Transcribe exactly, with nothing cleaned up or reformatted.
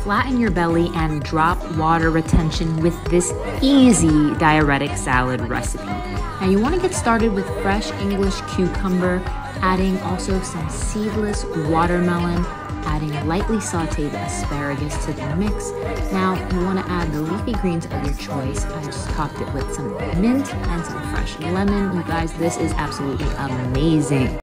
flatten your belly and drop water retention with this easy diuretic salad recipe. Now you want to get started with fresh English cucumber, adding also some seedless watermelon, adding lightly sauteed asparagus to the mix. Now you want to add the leafy greens of your choice. I just topped it with some mint and some fresh lemon. You guys, this is absolutely amazing.